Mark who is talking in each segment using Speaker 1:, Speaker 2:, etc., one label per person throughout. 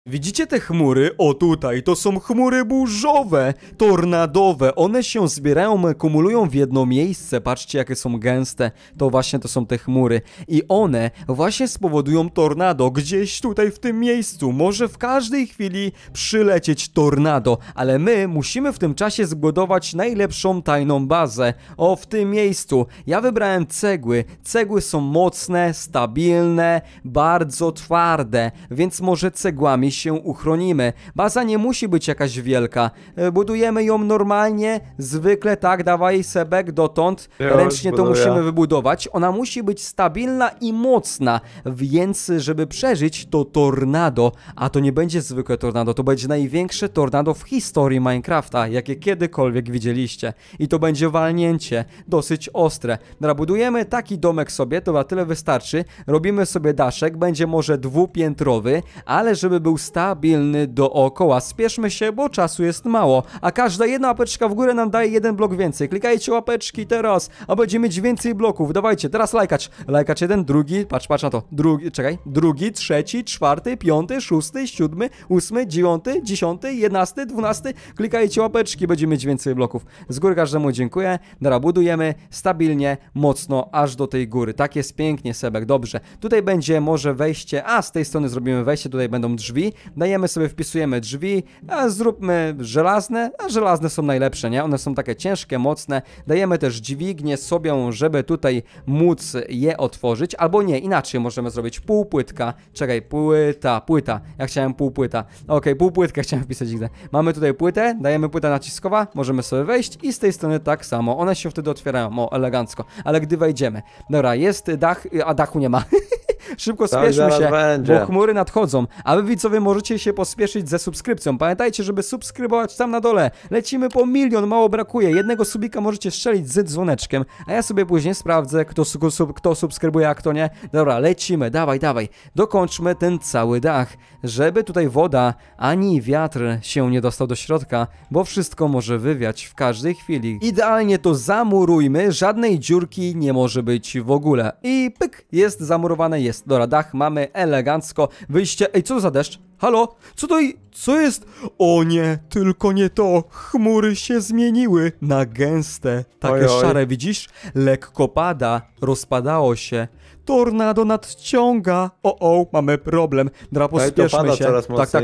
Speaker 1: Widzicie te chmury? O tutaj, to są chmury burzowe, tornadowe. One się zbierają, kumulują w jedno miejsce. Patrzcie, jakie są gęste. To właśnie to są te chmury. I one właśnie spowodują tornado gdzieś tutaj w tym miejscu. Może w każdej chwili przylecieć tornado, ale my musimy w tym czasie zbudować najlepszą tajną bazę. O, w tym miejscu. Ja wybrałem cegły. Cegły są mocne, stabilne, bardzo twarde, więc może cegłami się uchronimy. Baza nie musi być jakaś wielka. Budujemy ją normalnie, zwykle, tak, dawaj Sebek dotąd. Ręcznie to musimy wybudować. Ona musi być stabilna i mocna, więc żeby przeżyć to tornado, a to nie będzie zwykłe tornado, to będzie największe tornado w historii Minecrafta, jakie kiedykolwiek widzieliście. I to będzie walnięcie, dosyć ostre. Dobra, budujemy taki domek sobie, to na tyle wystarczy. Robimy sobie daszek, będzie może dwupiętrowy, ale żeby był stabilny dookoła. Spieszmy się, bo czasu jest mało, a każda jedna łapeczka w górę nam daje jeden blok więcej. Klikajcie łapeczki teraz, a będziemy mieć więcej bloków. Dawajcie, teraz lajkacz. Lajkacz jeden, drugi, patrz na to. Drugi, trzeci, czwarty, piąty, szósty, siódmy, ósmy, dziewiąty, 10, 11, 12. Klikajcie łapeczki, będziemy mieć więcej bloków. Z góry każdemu dziękuję. Dobra, budujemy stabilnie, mocno, aż do tej góry. Tak jest pięknie, Sebek, dobrze. Tutaj będzie może wejście, a z tej strony zrobimy wejście, tutaj będą drzwi. Dajemy sobie, wpisujemy drzwi, a zróbmy żelazne, a żelazne są najlepsze, nie? One są takie ciężkie, mocne. Dajemy też dźwignię sobie, żeby tutaj móc je otworzyć, albo nie, inaczej możemy zrobić półpłytka. Czekaj, płyta. Ja chciałem półpłyta. Okej, półpłytkę chciałem wpisać. Mamy tutaj płytę, dajemy płytę naciskowa, możemy sobie wejść i z tej strony tak samo. One się wtedy otwierają, o, elegancko. Ale gdy wejdziemy, dobra, jest dach, a dachu nie ma. Szybko spieszmy się, bo chmury nadchodzą. A wy widzowie możecie się pospieszyć ze subskrypcją. Pamiętajcie, żeby subskrybować tam na dole. Lecimy po 1 000 000, mało brakuje. Jednego subika możecie strzelić z dzwoneczkiem, a ja sobie później sprawdzę, kto subskrybuje, a kto nie. Dobra, lecimy, dawaj. Dokończmy ten cały dach, żeby tutaj woda ani wiatr się nie dostał do środka, bo wszystko może wywiać w każdej chwili. Idealnie to zamurujmy, żadnej dziurki nie może być w ogóle. I pyk, jest zamurowane, jest. Dobra, dach mamy elegancko. Wyjście, ej, co to za deszcz? Halo? Co jest? O nie, tylko nie to. Chmury się zmieniły na gęste. Takie szare, widzisz? Lekko pada, rozpadało się. Tornado nadciąga. Mamy problem. Dobra, pospieszmy się.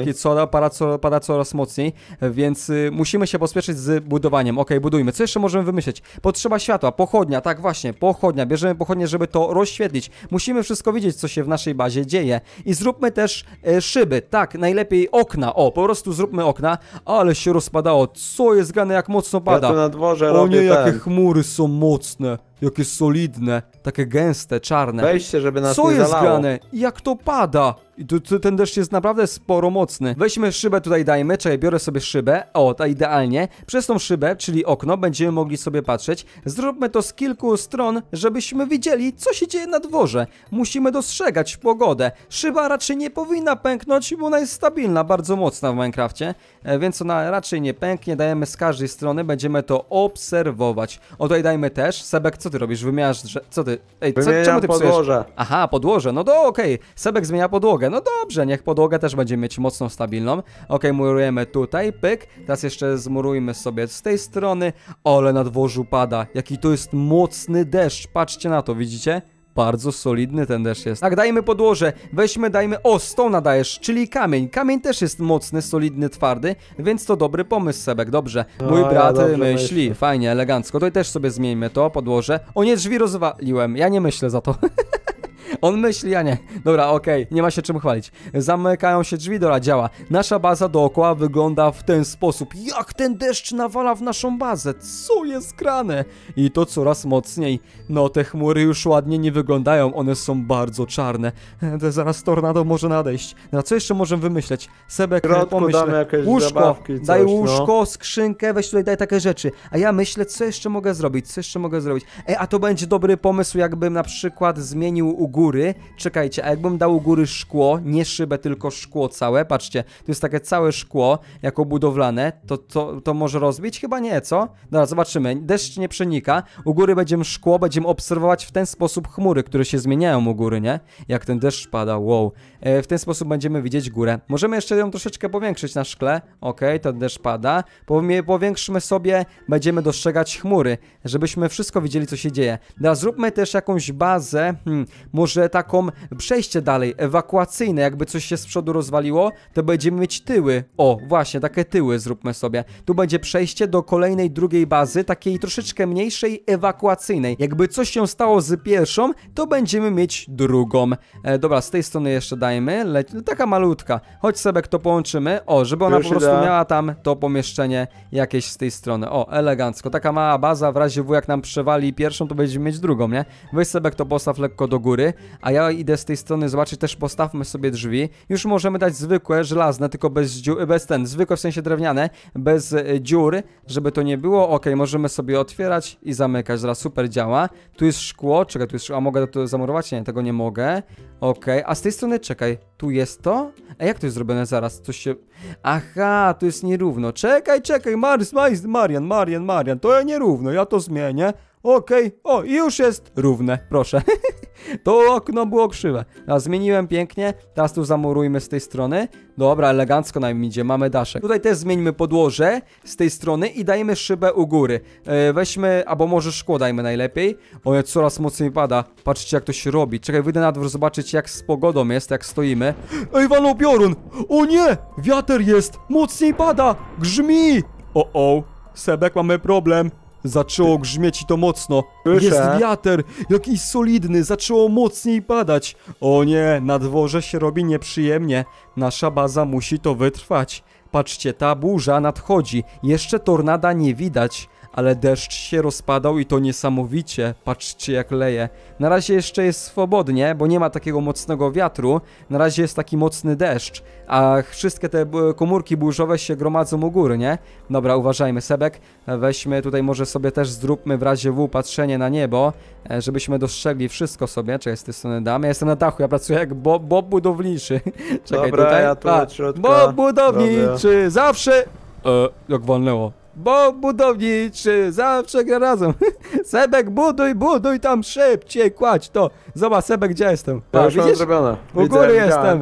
Speaker 1: Pada coraz mocniej, więc musimy się pospieszyć z budowaniem. Okej, budujmy. Co jeszcze możemy wymyśleć? Potrzeba światła, pochodnia, tak właśnie, pochodnia. Bierzemy pochodnię, żeby to rozświetlić. Musimy wszystko widzieć, co się w naszej bazie dzieje. I zróbmy też szyby, tak, najlepiej okna. O, po prostu zróbmy okna. Ale się rozpadało. Co jest grane, jak mocno pada?
Speaker 2: Ja tu na dworze
Speaker 1: o nie, jakie
Speaker 2: ten.
Speaker 1: chmury są mocne. Jakie solidne, takie gęste, czarne.
Speaker 2: Wejście, żeby nas
Speaker 1: Co
Speaker 2: nie
Speaker 1: jest
Speaker 2: zalało.
Speaker 1: grane? Jak to pada? I ten deszcz jest naprawdę sporo mocny. Weźmy szybę tutaj, dajmy. Czekaj, biorę sobie szybę. O, ta idealnie. Przez tą szybę, czyli okno, będziemy mogli sobie patrzeć. Zróbmy to z kilku stron, żebyśmy widzieli, co się dzieje na dworze. Musimy dostrzegać pogodę. Szyba raczej nie powinna pęknąć, bo ona jest stabilna, bardzo mocna w Minecrafcie. Więc ona raczej nie pęknie. Dajemy z każdej strony, będziemy to obserwować. O, tutaj dajmy też. Sebek, co ty robisz? Wymieniasz, co ty? Ej, czemu ty psujesz?
Speaker 2: Podłoże.
Speaker 1: Aha, podłoże. No to okej. Sebek zmienia podłogę. No dobrze, niech podłogę też będzie mieć mocną, stabilną. Okej, murujemy tutaj, pyk. Teraz jeszcze zmurujmy sobie z tej strony. Ale na dworzu pada. Jaki to jest mocny deszcz. Patrzcie na to, widzicie? Bardzo solidny ten deszcz jest. Tak, dajmy podłoże. Dajmy... O, stone dajesz, czyli kamień. Kamień też jest mocny, solidny, twardy, więc to dobry pomysł, Sebek, dobrze. Mój brat myśli. Fajnie, elegancko. Tutaj też sobie zmieńmy to, podłoże. O nie, drzwi rozwaliłem. Ja nie myślę za to. On myśli, a nie. Dobra, okej, nie ma się czym chwalić. Zamykają się drzwi, dobra, działa. Nasza baza dookoła wygląda w ten sposób. Jak ten deszcz nawala w naszą bazę? Co jest grane? I to coraz mocniej. No, te chmury już ładnie nie wyglądają, one są bardzo czarne. Zaraz tornado może nadejść. No, co jeszcze możemy wymyśleć? Sebek, pomyśl. Łóżko, daj łóżko, skrzynkę, weź tutaj, daj takie rzeczy. A ja myślę, co jeszcze mogę zrobić? Ej, a to będzie dobry pomysł, jakbym na przykład zmienił u góry góry, czekajcie, a jakbym dał u góry szkło, nie szybę, tylko szkło całe, patrzcie, to jest takie całe szkło, jako budowlane, to może rozbić? Chyba nie, co? Dobra, zobaczymy, deszcz nie przenika, u góry będziemy szkło, będziemy obserwować w ten sposób chmury, które się zmieniają u góry, nie? Jak ten deszcz pada, wow. W ten sposób będziemy widzieć górę. Możemy jeszcze ją troszeczkę powiększyć na szkle, okej, to deszcz pada, powiększmy sobie, będziemy dostrzegać chmury, żebyśmy wszystko widzieli, co się dzieje. Teraz zróbmy też jakąś bazę, może taką przejście dalej, ewakuacyjne, jakby coś się z przodu rozwaliło, to będziemy mieć tyły. O, właśnie, takie tyły zróbmy sobie. Tu będzie przejście do kolejnej, drugiej bazy, takiej troszeczkę mniejszej, ewakuacyjnej. Jakby coś się stało z pierwszą, to będziemy mieć drugą. Dobra, z tej strony jeszcze dajmy, taka malutka. Chodź Sebek, to połączymy. O, żeby ona po prostu miała tam to pomieszczenie jakieś z tej strony. O, elegancko. Taka mała baza, w razie W jak nam przewali pierwszą, to będziemy mieć drugą, nie? Weź Sebek, to postaw lekko do góry, a ja idę z tej strony zobaczyć, też postawmy sobie drzwi. Już możemy dać zwykłe, żelazne, tylko bez dziur, zwykłe w sensie drewniane, bez dziur, żeby to nie było. Ok, możemy sobie otwierać i zamykać, zaraz super działa. Tu jest szkło, czekaj, tu jest szkło, a mogę to zamurować? Nie, tego nie mogę. Ok, a z tej strony, czekaj, tu jest to? A jak to jest zrobione zaraz? Coś się... Aha, tu jest nierówno. Czekaj, Marian, to ja nierówno, ja to zmienię. Okej, o, i już jest równe, proszę. To okno było krzywe. A zmieniłem pięknie, teraz tu zamurujmy z tej strony. Dobra, elegancko nam idzie, mamy daszek. Tutaj też zmieńmy podłoże z tej strony i dajmy szybę u góry. Weźmy, albo może szkło dajmy najlepiej. O, coraz mocniej pada. Patrzcie, jak to się robi. Czekaj, wyjdę na dwór zobaczyć, jak z pogodą jest, jak stoimy. Ej, walnął piorun! O nie! Wiatr jest! Mocniej pada! Grzmi! O, Sebek, mamy problem. Zaczęło grzmieć i to mocno.
Speaker 2: Słyszę.
Speaker 1: Jest wiatr, jakiś solidny, zaczęło mocniej padać. O nie, na dworze się robi nieprzyjemnie. Nasza baza musi to wytrwać. Patrzcie, ta burza nadchodzi. Jeszcze tornada nie widać, ale deszcz się rozpadał i to niesamowicie. Patrzcie, jak leje. Na razie jeszcze jest swobodnie, bo nie ma takiego mocnego wiatru. Na razie jest taki mocny deszcz, a wszystkie te komórki burzowe się gromadzą u góry, nie? Dobra, uważajmy, Sebek. Weźmy tutaj, może sobie też zróbmy w razie W patrzenie na niebo, żebyśmy dostrzegli wszystko sobie. Czekaj, z tej strony damy. Ja jestem na dachu, ja pracuję jak Bob budowniczy. Czekaj,
Speaker 2: dobra,
Speaker 1: tutaj.
Speaker 2: ja tu od środka
Speaker 1: Bob budowniczy, zawsze... jak walnęło. Bo budowniczy zawsze gra razem. Sebek, buduj tam szybciej, kładź to. Zobacz, Sebek, gdzie jestem?
Speaker 2: Ja już mam zrobione.
Speaker 1: U góry jestem.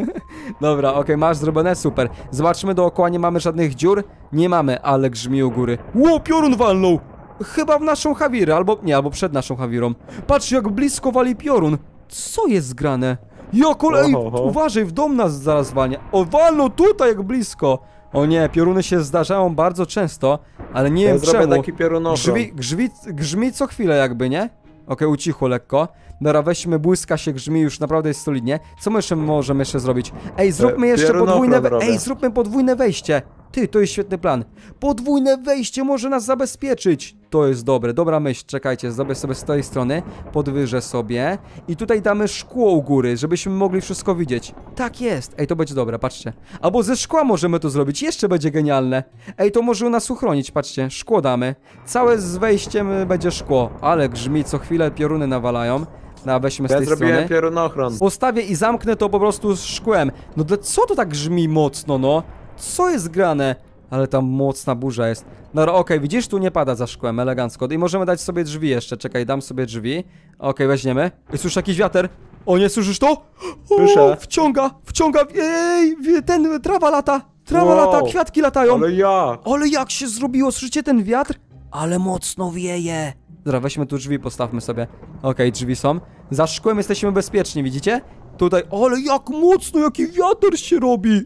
Speaker 1: Dobra, okej, masz zrobione, super. Zobaczmy dookoła, nie mamy żadnych dziur. Nie mamy, ale grzmi u góry. Ło, piorun walnął. Chyba w naszą Hawirę, albo nie, albo przed naszą Hawirą. Patrz, jak blisko wali piorun. Co jest grane? Ej, uważaj, w dom nas zaraz walnie. O, walnął tutaj, jak blisko. O nie, pioruny się zdarzają bardzo często, ale nie wiem czemu.
Speaker 2: Taki piorunochron.
Speaker 1: Grzmi co chwilę jakby, nie? Okej, ucichło lekko. Dobra, weźmy, błyska się, grzmi, już naprawdę jest solidnie. Co my jeszcze możemy zrobić? Ej, zróbmy jeszcze podwójne... Ej, zróbmy podwójne wejście. Ty, to jest świetny plan. Podwójne wejście może nas zabezpieczyć. To jest dobre, dobra myśl. Czekajcie, zrobię sobie z tej strony. Podwyżę sobie. I tutaj damy szkło u góry, żebyśmy mogli wszystko widzieć. Tak jest. Ej, to będzie dobre, patrzcie. Albo ze szkła możemy to zrobić, jeszcze będzie genialne. Ej, to może nas uchronić, patrzcie. Szkło damy. Całe z wejściem będzie szkło. Ale grzmi, co chwilę pioruny nawalają. No, weźmy z tej strony.
Speaker 2: zrobiłem piorunochron.
Speaker 1: Postawię i zamknę to po prostu z szkłem. No co to tak grzmi mocno, no? Co jest grane? Ale tam mocna burza jest. No okej, widzisz, tu nie pada za szkłem, elegancko. I możemy dać sobie drzwi jeszcze, czekaj, dam sobie drzwi. Okej, weźmiemy. Słyszę jakiś wiatr. O nie, słyszysz to?
Speaker 2: Słyszę.
Speaker 1: Wciąga, ej, trawa lata, kwiatki latają. Ale jak się zrobiło, słyszycie ten wiatr? Ale mocno wieje. Dobra, weźmy tu drzwi, postawmy sobie. Okej, drzwi są. Za szkłem jesteśmy bezpieczni, widzicie? Tutaj, ale jak mocno, jaki wiatr się robi!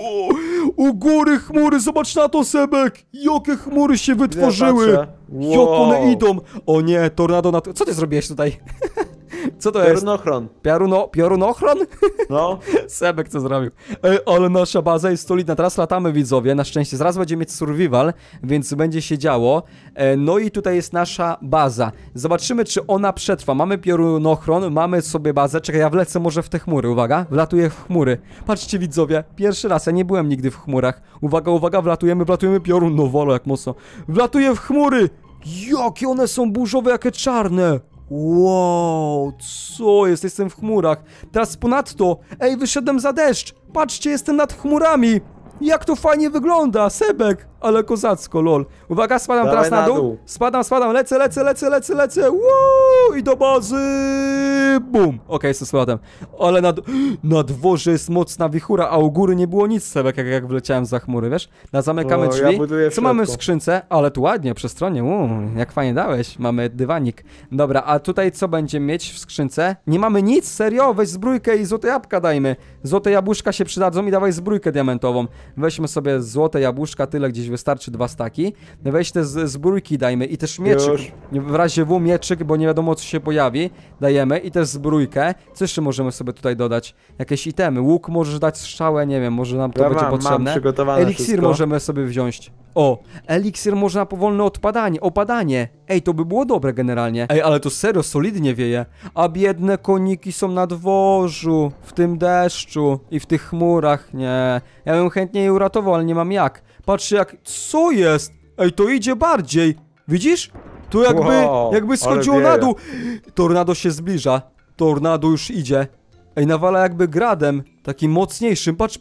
Speaker 1: U góry chmury, zobacz na to, Sebek! Jakie chmury się wytworzyły! Jak one idą! O nie, tornado na to... Co ty zrobiłeś tutaj? Co to jest?
Speaker 2: Piorunochron.
Speaker 1: Piorunochron?
Speaker 2: No.
Speaker 1: Sebek co zrobił. Ej, ale nasza baza jest solidna. Teraz latamy, widzowie, na szczęście. Zaraz będziemy mieć survival, więc będzie się działo. No i tutaj jest nasza baza. Zobaczymy, czy ona przetrwa. Mamy piorunochron, mamy sobie bazę. Czekaj, ja wlecę może w te chmury. Uwaga, wlatuję w chmury. Patrzcie, widzowie, pierwszy raz, ja nie byłem nigdy w chmurach. Uwaga, wlatujemy piorun. No wolę jak mocno. Wlatuję w chmury! Jakie one są burzowe, jakie czarne! Wow, co jest? Jestem w chmurach. Teraz ponadto, ej, wyszedłem za deszcz. Patrzcie, jestem nad chmurami. Jak to fajnie wygląda, Sebek. Ale kozacko, lol. Uwaga, spadam
Speaker 2: Dawaj
Speaker 1: teraz na
Speaker 2: na
Speaker 1: dół.
Speaker 2: dół.
Speaker 1: Spadam, lecę. Woo! I do bazy. Bum. Okej, jestem z powrotem. Ale na dworze jest mocna wichura, a u góry nie było nic, Sebek, jak wleciałem za chmury, wiesz? Zamykamy
Speaker 2: O,
Speaker 1: drzwi.
Speaker 2: ja buduję w
Speaker 1: Co mamy w
Speaker 2: środku.
Speaker 1: skrzynce? Ale tu ładnie, przestronie. Jak fajnie dałeś. Mamy dywanik. Dobra, a tutaj co będziemy mieć w skrzynce? Nie mamy nic? Serio? Weź zbrójkę i złote jabłka dajmy. Złote jabłuszka się przydadzą i dawaj zbrójkę diamentową. Weźmy sobie złote jabłuszka, tyle gdzieś wystarczy 2 staki. Weź te zbrójki dajmy i też mieczyk.
Speaker 2: Już.
Speaker 1: W razie W mieczyk, bo nie wiadomo co się pojawi. Dajemy i też zbrójkę. Co jeszcze możemy sobie tutaj dodać? Jakieś itemy. Łuk możesz dać strzałę, nie wiem, może nam to
Speaker 2: Ja
Speaker 1: będzie
Speaker 2: mam
Speaker 1: potrzebne.
Speaker 2: przygotowane
Speaker 1: Eliksir
Speaker 2: wszystko.
Speaker 1: możemy sobie wziąć. O, eliksir można na powolne opadanie. Ej, to by było dobre generalnie. Ej, ale to serio, solidnie wieje. A biedne koniki są na dworzu, w tym deszczu i w tych chmurach. Nie, ja bym chętnie je uratował, ale nie mam jak. Patrzcie jak, co jest? Ej, to idzie bardziej. Widzisz? Tu
Speaker 2: Wow,
Speaker 1: jakby schodziło
Speaker 2: ale
Speaker 1: na
Speaker 2: wieje.
Speaker 1: dół. Tornado się zbliża. Tornado już idzie. Ej, nawala jakby gradem, takim mocniejszym. Patrz,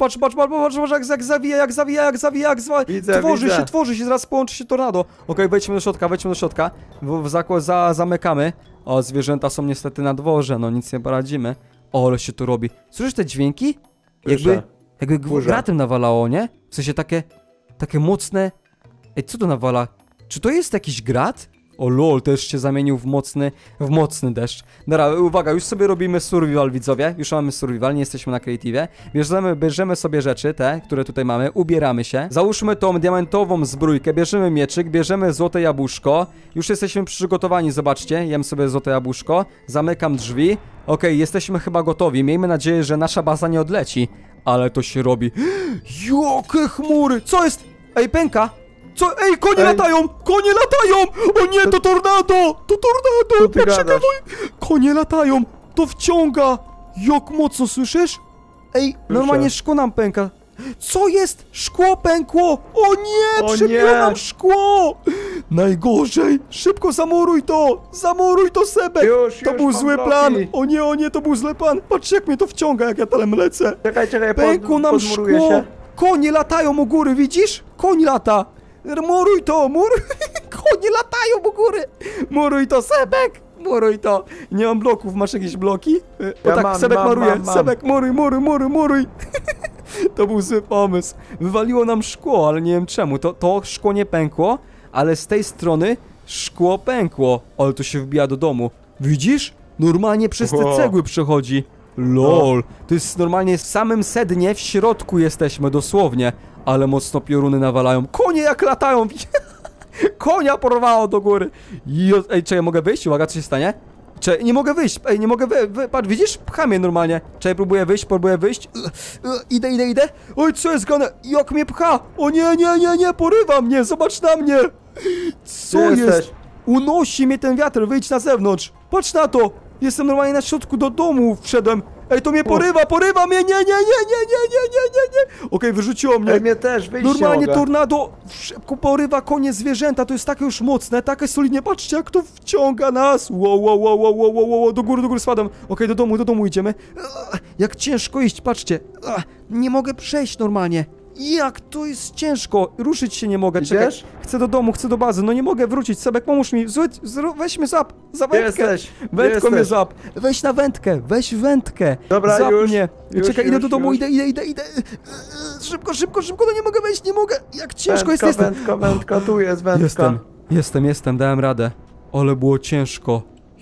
Speaker 1: jak zawija.
Speaker 2: Widzę,
Speaker 1: Tworzy się, zaraz połączy się tornado. Okej, wejdźmy do środka. Zamykamy. O, zwierzęta są niestety na dworze, no nic nie poradzimy. O, ale się tu robi. Słyszysz te dźwięki?
Speaker 2: Słyszę.
Speaker 1: Jakby
Speaker 2: Burza.
Speaker 1: gradem nawalało, nie? W sensie takie mocne... Ej, co to nawala? Czy to jest jakiś grad? O lol, też się zamienił w mocny deszcz. Dobra, uwaga, już sobie robimy survival, widzowie. Już mamy survival, nie jesteśmy na creative. Bierzemy sobie rzeczy, te, które tutaj mamy, ubieramy się. Załóżmy tą diamentową zbrójkę, bierzemy mieczyk, bierzemy złote jabłuszko. Już jesteśmy przygotowani, zobaczcie. Jem sobie złote jabłuszko, zamykam drzwi. Okej, jesteśmy chyba gotowi. Miejmy nadzieję, że nasza baza nie odleci. Ale to się robi. Jakie chmury! Co jest? Ej, pęka! Co? Ej, konie latają! O nie, to tornado!
Speaker 2: Co ty gadasz?
Speaker 1: Konie latają! To wciąga! Jak mocno, słyszysz? Ej, normalnie szkło nam pęka. Co jest? Szkło pękło! O nie,
Speaker 2: O
Speaker 1: przebiło
Speaker 2: nie!
Speaker 1: nam szkło! Najgorzej! Szybko zamuruj to! Zamuruj to, Sebek!
Speaker 2: Już,
Speaker 1: To był
Speaker 2: mam
Speaker 1: zły
Speaker 2: bloki.
Speaker 1: plan! O nie, to był zły plan! Patrzcie jak mnie to wciąga, jak ja tam lecę!
Speaker 2: Czekaj,
Speaker 1: Pękło nam
Speaker 2: podmuruję
Speaker 1: szkło!
Speaker 2: się.
Speaker 1: Konie latają u góry, widzisz? Koń lata! Muruj to, Konie latają u góry! Muruj to, Sebek! Muruj to! Nie mam bloków, masz jakieś bloki? O
Speaker 2: Ja
Speaker 1: tak,
Speaker 2: mam,
Speaker 1: Sebek
Speaker 2: mam,
Speaker 1: maruje,
Speaker 2: mam.
Speaker 1: Sebek, muruj! To był zły pomysł. Wywaliło nam szkło, ale nie wiem czemu. To szkło nie pękło, ale z tej strony szkło pękło. Ale to się wbija do domu. Widzisz? Normalnie przez te
Speaker 2: Wow.
Speaker 1: cegły przechodzi. LOL. To jest normalnie w samym sednie, w środku jesteśmy, dosłownie. Ale mocno pioruny nawalają. Konie jak latają. Konia porwało do góry. Ej, czekaj, mogę wyjść? Uwaga, co się stanie? Czekaj, nie mogę wyjść. Ej, nie mogę patrz, widzisz? Pcha mnie normalnie. Czekaj, próbuję wyjść. Idę. Oj, co jest grane? Jak mnie pcha? O nie, porywa mnie. Zobacz na mnie. Co
Speaker 2: Gdzie
Speaker 1: jest?
Speaker 2: jesteś?
Speaker 1: Unosi mnie ten wiatr, wyjdź na zewnątrz. Patrz na to. Jestem normalnie na środku do domu wszedłem. Ej, to mnie porywa mnie. Nie. Okej, wyrzuciło mnie.
Speaker 2: Ej, mnie też, wyjść
Speaker 1: Normalnie
Speaker 2: nie mogę.
Speaker 1: tornado szybko porywa konie zwierzęta, to jest takie już mocne, takie solidnie, patrzcie jak to wciąga nas. Wow, do góry spadam. Okej, do domu idziemy. Jak ciężko iść, patrzcie. Nie mogę przejść normalnie. Jak to jest ciężko, ruszyć się nie mogę, czekaj.
Speaker 2: Idziesz?
Speaker 1: Chcę do domu, chcę do bazy, no nie mogę wrócić, Sebek, pomóż mi, weź mnie za
Speaker 2: Gdzie
Speaker 1: wędkę.
Speaker 2: jesteś?
Speaker 1: Wędką mnie
Speaker 2: jesteś?
Speaker 1: zap. Weź na wędkę, weź wędkę.
Speaker 2: Dobra,
Speaker 1: zap
Speaker 2: już,
Speaker 1: mnie.
Speaker 2: już,
Speaker 1: Czekaj, idę do domu,
Speaker 2: już.
Speaker 1: idę. Szybko, no nie mogę wejść, nie mogę. Jak ciężko jest.
Speaker 2: Wędka, tu jest wędka.
Speaker 1: Jestem, dałem radę. Ale było ciężko.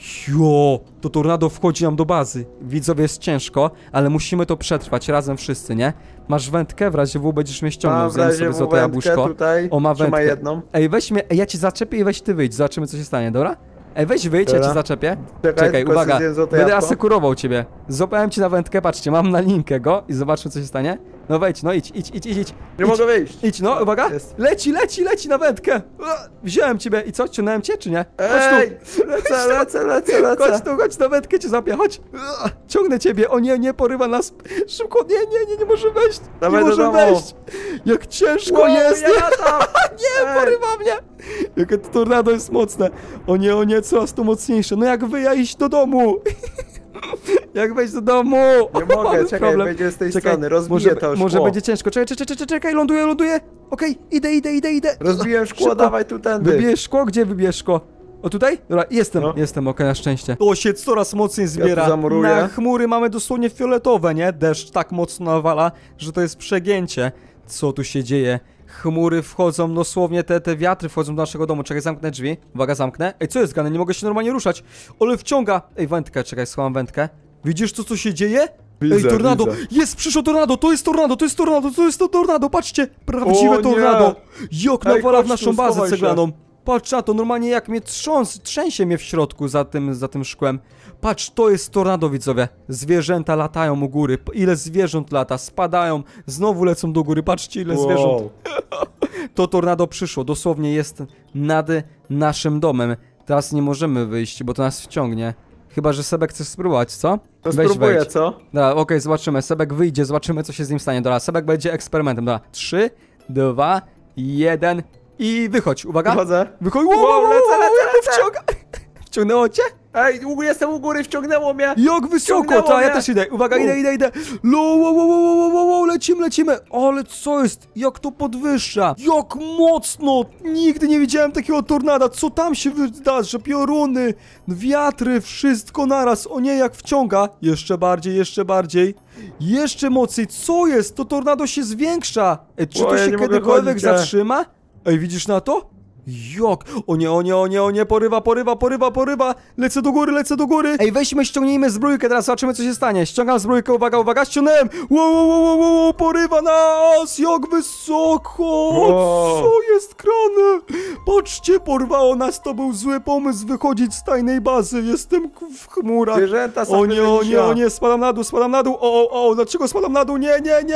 Speaker 1: To tornado wchodzi nam do bazy. Widzowie, jest ciężko, ale musimy to przetrwać razem wszyscy, nie? Masz wędkę, w razie W będziesz mnie ściągnął, zjem sobie złote jabłuszko.
Speaker 2: Tutaj.
Speaker 1: O, ma
Speaker 2: Trzymaj
Speaker 1: wędkę.
Speaker 2: jedną.
Speaker 1: Ej, weź mnie, ja ci zaczepię i weź ty wyjdź, zobaczymy co się stanie, dobra? Ej, weź wyjdź, ja
Speaker 2: Dobra.
Speaker 1: ci zaczepię.
Speaker 2: Czekaj, tylko
Speaker 1: uwaga,
Speaker 2: sobie zjem złote
Speaker 1: będę
Speaker 2: jabłko.
Speaker 1: asekurował ciebie. Złapałem ci na wędkę, patrzcie, mam na linkę go i zobaczmy co się stanie. No wejdź, no idź.
Speaker 2: Nie mogę wyjść.
Speaker 1: Idź, no, uwaga.
Speaker 2: Jest.
Speaker 1: Leci na wędkę. Wziąłem ciebie. I co, ciągnąłem cię, czy nie?
Speaker 2: Ej, lecę.
Speaker 1: Chodź na wędkę, cię zapię, chodź. Ciągnę ciebie. O nie, porywa nas. Szybko, nie może wejść.
Speaker 2: Dawaj
Speaker 1: nie
Speaker 2: do
Speaker 1: może
Speaker 2: domu.
Speaker 1: wejść. Jak ciężko
Speaker 2: Wow,
Speaker 1: jest.
Speaker 2: ja latam.
Speaker 1: Nie, porywa mnie. Jakie to tornado jest mocne. O nie, coraz to mocniejsze. No jak wyja iść do domu? Jak wejść do domu?
Speaker 2: Nie mogę,
Speaker 1: Mamy
Speaker 2: czekaj,
Speaker 1: problem.
Speaker 2: będzie z tej strony, rozbiję
Speaker 1: może,
Speaker 2: to szkło.
Speaker 1: może będzie ciężko. Czekaj, ląduję. Okej, idę.
Speaker 2: Rozbiłem szkło,
Speaker 1: Szybko.
Speaker 2: dawaj tu tędy.
Speaker 1: Wybijesz szkło? Gdzie wybijesz szkło? O tutaj? Dobra, jestem, okej, na szczęście. To się coraz mocniej zbiera.
Speaker 2: tu zamuruję.
Speaker 1: Na chmury mamy dosłownie fioletowe, nie? Deszcz tak mocno nawala, że to jest przegięcie. Co tu się dzieje? Chmury wchodzą, dosłownie te wiatry wchodzą do naszego domu. Czekaj, zamknę drzwi. Uwaga, zamknę. Ej, co jest grane? Nie mogę się normalnie ruszać. Ale wciąga. Ej, wędkę, czekaj, schowam wędkę. Widzisz to, co się dzieje?
Speaker 2: Widzę,
Speaker 1: Ej, tornado!
Speaker 2: widzę.
Speaker 1: Jest, przyszło tornado! To jest to tornado! Patrzcie! Prawdziwe
Speaker 2: O nie!
Speaker 1: tornado! Jak
Speaker 2: Ej,
Speaker 1: nawala w
Speaker 2: chodź
Speaker 1: naszą
Speaker 2: tu,
Speaker 1: bazę
Speaker 2: schowaj się.
Speaker 1: ceglaną! Patrz na to, normalnie jak mnie trzęsie mnie w środku za tym szkłem. Patrz, to jest tornado, widzowie. Zwierzęta latają u góry. Ile zwierząt lata, spadają, znowu lecą do góry. Patrzcie, ile zwierząt. To tornado przyszło, dosłownie jest nad naszym domem. Teraz nie możemy wyjść, bo to nas wciągnie. Chyba, że Sebek chce spróbować, co?
Speaker 2: To
Speaker 1: Weź,
Speaker 2: spróbuję,
Speaker 1: wejdź.
Speaker 2: co?
Speaker 1: Dobra, okej, zobaczymy. Sebek wyjdzie, zobaczymy, co się z nim stanie. Dobra, Sebek będzie eksperymentem. Dobra, 3, 2, 1 i wychodź. Uwaga.
Speaker 2: Wychodzę.
Speaker 1: Wychodź.
Speaker 2: Wow, lecę.
Speaker 1: Wciąga. Wciągnęło cię?
Speaker 2: Ej, jestem u góry, wciągnęło mnie.
Speaker 1: Jak wysoko,
Speaker 2: Wciągnęło
Speaker 1: to ja
Speaker 2: mnie.
Speaker 1: też idę. Uwaga, idę. Wow, lecimy. Ale co jest? Jak to podwyższa? Jak mocno! Nigdy nie widziałem takiego tornada. Co tam się wydarza? Pioruny, wiatry, wszystko naraz. O nie, jak wciąga. Jeszcze bardziej. Jeszcze mocniej. Co jest? To tornado się zwiększa. Ej, czy
Speaker 2: O,
Speaker 1: to
Speaker 2: ja
Speaker 1: się
Speaker 2: nie mogę
Speaker 1: kiedykolwiek
Speaker 2: chodzić,
Speaker 1: zatrzyma? Ej, widzisz na to? Jak? O nie, porywa. Lecę do góry. Ej, weźmy, ściągnijmy zbrójkę, teraz zobaczymy, co się stanie. Ściągam zbrójkę, uwaga, ściągnąłem. Wow, porywa nas, jak wysoko.
Speaker 2: Wow.
Speaker 1: Co jest grane? Patrzcie, porwało nas, to był zły pomysł wychodzić z tajnej bazy. Jestem w chmurach.
Speaker 2: Zwierzęta są
Speaker 1: O nie, spadam na dół. Dlaczego spadam na dół? Nie,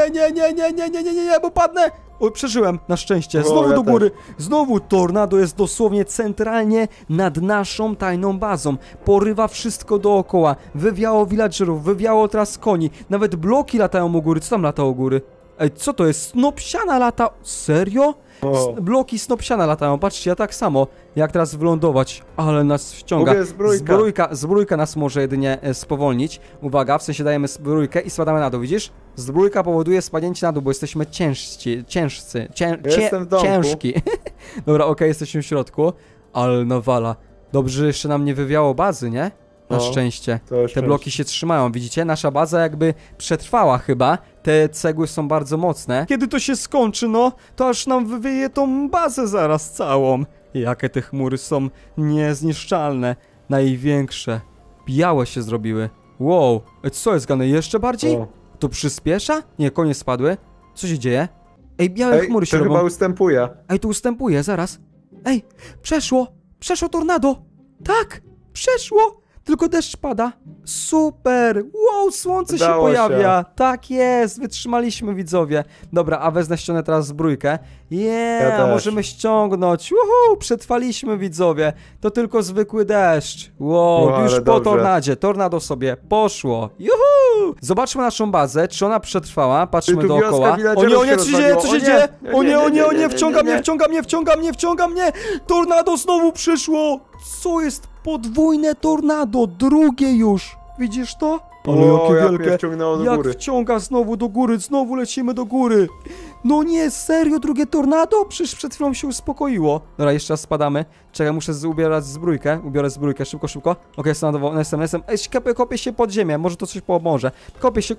Speaker 1: bo padnę. O, przeżyłem, na szczęście. Znowu
Speaker 2: ja
Speaker 1: do góry. Znowu tornado jest dosłownie centralnie nad naszą tajną bazą. Porywa wszystko dookoła. Wywiało villagerów, wywiało teraz koni. Nawet bloki latają u góry. Co tam lata u góry? Ej, co to jest? Snopsiana lata. Serio?
Speaker 2: O.
Speaker 1: Bloki snopsiana latają. Patrzcie, ja tak samo. Jak teraz wylądować? Ale nas wciąga.
Speaker 2: Mówię, zbrójka.
Speaker 1: Zbrójka nas może jedynie spowolnić. Uwaga, w sensie dajemy zbrójkę i spadamy na dół, widzisz? Zbrójka powoduje spadnięcie na dół, bo jesteśmy ciężcy.
Speaker 2: Jestem w domku.
Speaker 1: Ciężki. Dobra, okej, jesteśmy w środku. Ale nawala. Dobrze, że jeszcze nam nie wywiało bazy, nie? Na
Speaker 2: No,
Speaker 1: szczęście.
Speaker 2: całe
Speaker 1: Te
Speaker 2: szczęście.
Speaker 1: bloki się trzymają, widzicie? Nasza baza jakby przetrwała chyba. Te cegły są bardzo mocne. Kiedy to się skończy, no, to aż nam wywieje tą bazę zaraz całą. Jakie te chmury są niezniszczalne. Największe. Białe się zrobiły. Wow. Co jest grane? Jeszcze bardziej?
Speaker 2: O.
Speaker 1: To przyspiesza? Nie, konie spadły. Co się dzieje? Ej, białe
Speaker 2: Ej,
Speaker 1: chmury się
Speaker 2: to
Speaker 1: robią.
Speaker 2: chyba ustępuje.
Speaker 1: Ej, tu ustępuje, zaraz. Ej, przeszło tornado. Tak, przeszło. Tylko deszcz pada. Super. Wow, słońce się
Speaker 2: Udało
Speaker 1: pojawia. Tak jest, wytrzymaliśmy, widzowie. Dobra, a wezmę ściągnę teraz zbrójkę.
Speaker 2: Ja też.
Speaker 1: możemy ściągnąć. Przetrwaliśmy, widzowie. To tylko zwykły deszcz. Wow,
Speaker 2: No,
Speaker 1: już
Speaker 2: ale
Speaker 1: po
Speaker 2: dobrze.
Speaker 1: tornadzie. Tornado sobie poszło. Juhu! Zobaczmy naszą bazę, czy ona przetrwała. Patrzmy
Speaker 2: tu wioska
Speaker 1: dookoła.
Speaker 2: villagerów się
Speaker 1: Co się dzieje?
Speaker 2: rozwaliło.
Speaker 1: Co się
Speaker 2: O nie,
Speaker 1: dzieje?
Speaker 2: nie,
Speaker 1: Wciąga mnie. Tornado znowu przyszło. Co jest? Podwójne tornado, drugie już. Widzisz to? Ale
Speaker 2: O,
Speaker 1: jakie
Speaker 2: jak mnie
Speaker 1: wielkie.
Speaker 2: wciągnęło do
Speaker 1: Jak
Speaker 2: góry.
Speaker 1: wciąga znowu do góry, znowu lecimy do góry. No nie, serio, drugie tornado? Przecież przed chwilą się uspokoiło. Dobra, jeszcze raz spadamy. Czekaj, muszę ubierać zbrójkę. Ubiorę zbrójkę, szybko. Okej, jestem. Ej, kopię się pod ziemię, może to coś pomoże. Kopię się.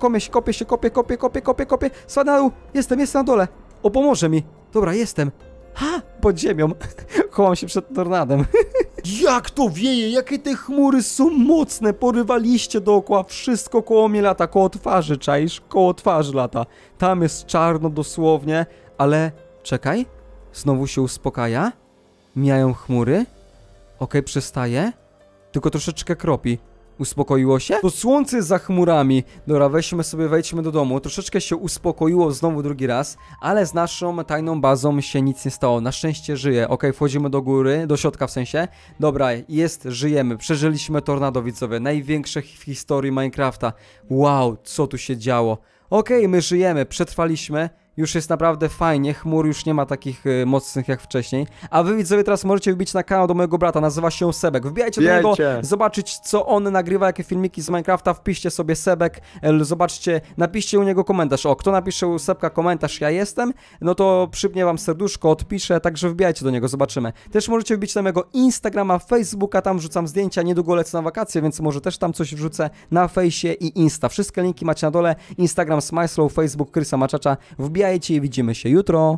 Speaker 1: Spadam na dół, jestem na dole. O, pomoże mi. Dobra, jestem. Ha! Pod ziemią. Chowam się przed tornadem. Jak to wieje, jakie te chmury są mocne, porywaliście dookoła, wszystko koło mnie lata, koło twarzy, czaisz? Koło twarzy lata. Tam jest czarno dosłownie, ale czekaj, znowu się uspokaja, mijają chmury, okej, przestaje, tylko troszeczkę kropi. Uspokoiło się? To słońce jest za chmurami. Dobra, wejdźmy do domu. Troszeczkę się uspokoiło znowu drugi raz, ale z naszą tajną bazą się nic nie stało. Na szczęście żyje. Okej, wchodzimy do góry, do środka w sensie. Dobra, żyjemy. Przeżyliśmy tornado, widzowie. Największe w historii Minecrafta. Wow, co tu się działo. Okej, my żyjemy, przetrwaliśmy. Już jest naprawdę fajnie, chmur już nie ma takich mocnych jak wcześniej. A wy widzowie teraz możecie wbić na kanał do mojego brata, nazywa się Sebek. Wbijajcie do niego, zobaczyć co on nagrywa, jakie filmiki z Minecrafta, wpiszcie sobie Sebek, zobaczcie, napiszcie u niego komentarz. O, kto napisze u Sebka komentarz, ja jestem, no to przypnie wam serduszko, odpiszę, także wbijajcie do niego, zobaczymy. Też możecie wbić na mojego Instagrama, Facebooka, tam wrzucam zdjęcia, niedługo lecę na wakacje, więc może też tam coś wrzucę na fejsie i Insta. Wszystkie linki macie na dole, Instagram Smyslow, Facebook Krysa Maczacza. Wbijajcie i widzimy się jutro.